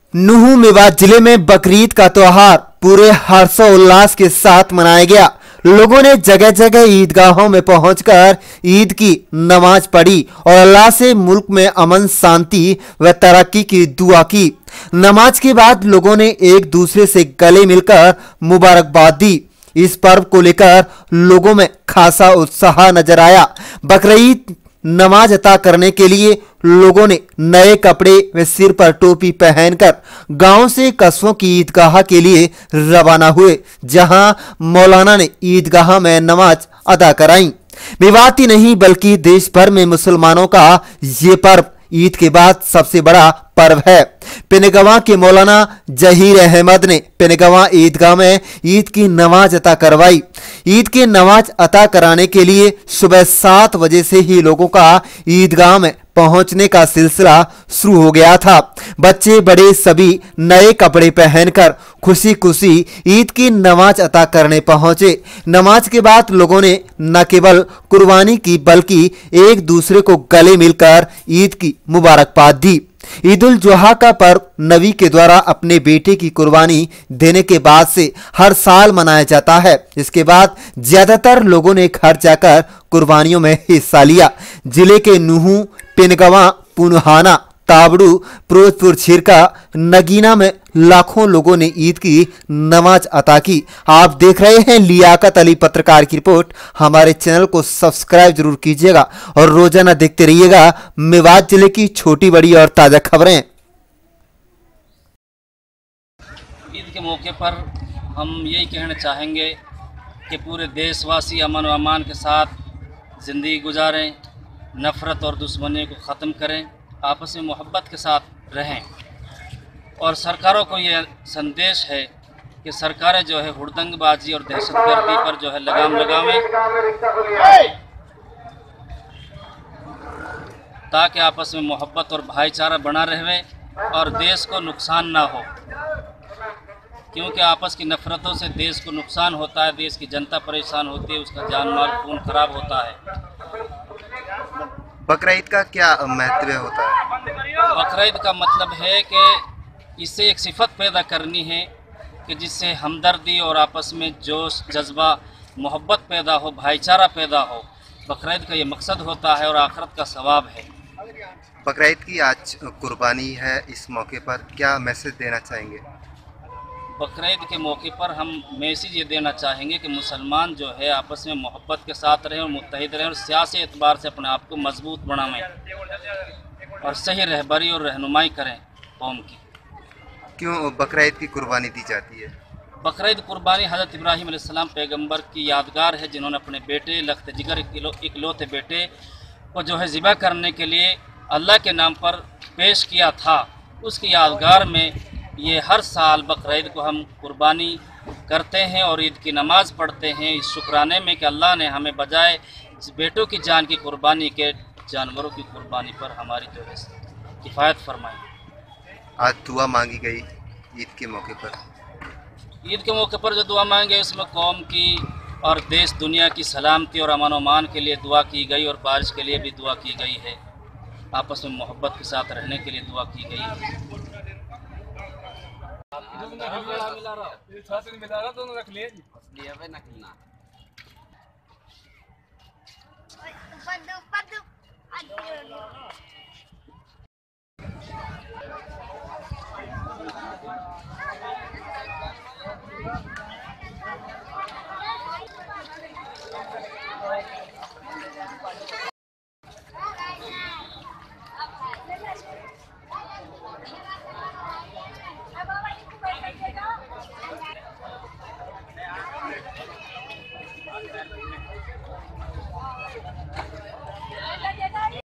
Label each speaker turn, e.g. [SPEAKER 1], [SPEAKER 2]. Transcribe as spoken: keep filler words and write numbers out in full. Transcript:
[SPEAKER 1] नुहू मेवात जिले में बकरीद का त्योहार पूरे हर्षोल्लास के साथ मनाया गया। लोगों ने जगह जगह ईदगाहों में पहुंचकर ईद की नमाज पढ़ी और अल्लाह से मुल्क में अमन, शांति व तरक्की की दुआ की। नमाज के बाद लोगों ने एक दूसरे से गले मिलकर मुबारकबाद दी। इस पर्व को लेकर लोगों में खासा उत्साह नजर आया। बकरीद नमाज अता करने के लिए लोगों ने नए कपड़े व सिर पर टोपी पहनकर गांव से कस्बों की ईदगाह के लिए रवाना हुए, जहां मौलाना ने ईदगाह में नमाज अदा कराई। मेवात ही नहीं बल्कि देश भर में मुसलमानों का ये पर्व ईद के बाद सबसे बड़ा पर्व है। पेनगवां के मौलाना जहीर अहमद ने पेनगवां ईदगाह में ईद की नमाज अता करवाई। ईद की नमाज अता कराने के लिए सुबह सात बजे से ही लोगों का ईदगाह में पहुंचने का सिलसिला शुरू हो गया था। बच्चे बड़े सभी नए कपड़े पहनकर खुशी खुशी ईद की नमाज अता करने पहुंचे। नमाज के बाद लोगों ने न केवल कुर्बानी की बल्कि एक दूसरे को गले मिलकर ईद की मुबारकबाद दी। ईद उल जुहा का पर्व नबी के द्वारा अपने बेटे की कुर्बानी देने के बाद से हर साल मनाया जाता है। इसके बाद ज्यादातर लोगों ने घर जाकर कुर्बानियों में हिस्सा लिया। जिले के नुहू, पेनगवां, पुनहाना, ताबड़ू, फिरोजपुर, छिरका, नगीना में लाखों लोगों ने ईद की नमाज अता की। आप देख रहे हैं लियाकत अली पत्रकार की रिपोर्ट। हमारे चैनल को सब्सक्राइब जरूर कीजिएगा और रोजाना देखते रहिएगा मेवात जिले की छोटी बड़ी और ताजा खबरें।
[SPEAKER 2] ईद के मौके पर हम यही कहना चाहेंगे कि पूरे देशवासी अमन व अमान के साथ ज़िंदगी गुजारें, नफ़रत और दुश्मनी को ख़त्म करें, आपस में मोहब्बत के साथ रहें। और सरकारों को ये संदेश है कि सरकारें जो है हुड़दंगबाजी और दहशतगर्दी पर जो है लगाम लगावें, ताकि आपस में मोहब्बत और भाईचारा बना रहे और देश को नुकसान ना हो, क्योंकि आपस की नफ़रतों से देश को नुकसान होता है, देश की जनता परेशान होती है, उसका जान माल खून खराब होता है।
[SPEAKER 3] बकरीद का क्या महत्व होता है?
[SPEAKER 2] बकरीद का मतलब है कि इससे एक सिफत पैदा करनी है कि जिससे हमदर्दी और आपस में जोश, जज्बा, मोहब्बत पैदा हो, भाईचारा पैदा हो। बकरीद का ये मकसद होता है और आखिरत का सवाब है।
[SPEAKER 3] बकरीद की आज कुर्बानी है, इस मौके पर क्या मैसेज देना चाहेंगे?
[SPEAKER 2] बकरीद के मौके पर हम मैसेज ये देना चाहेंगे कि मुसलमान जो है आपस में मोहब्बत के साथ रहें और मुत्तहिद रहें और सियासी एतबार से अपने आप को मजबूत बनाएं और सही रहबरी और रहनुमाई करें कौम की।
[SPEAKER 3] क्यों बकरीद की कुर्बानी दी जाती है?
[SPEAKER 2] बकरीद कुर्बानी हज़रत इब्राहीम अलैहिस्सलाम पैगंबर की यादगार है, जिन्होंने अपने बेटे लख्त जिगर इकलौते बेटे को जो है ज़िबा करने के लिए अल्लाह के नाम पर पेश किया था। उसकी यादगार में ये हर साल बकरीद को हम कुर्बानी करते हैं और ईद की नमाज़ पढ़ते हैं इस शुक्राने में कि अल्लाह ने हमें बजाय बेटों की जान की कुर्बानी के जानवरों की कुर्बानी पर हमारी जो है किफ़ायत फरमाई।
[SPEAKER 3] आज दुआ मांगी गई ईद के मौके पर।
[SPEAKER 2] ईद के मौके पर जो दुआ मांगे उसमें कौम की और देश दुनिया की सलामती और अमन अमान के लिए दुआ की गई और बारिश के लिए भी दुआ की गई है। आपस में मोहब्बत के साथ रहने के लिए दुआ की गई है।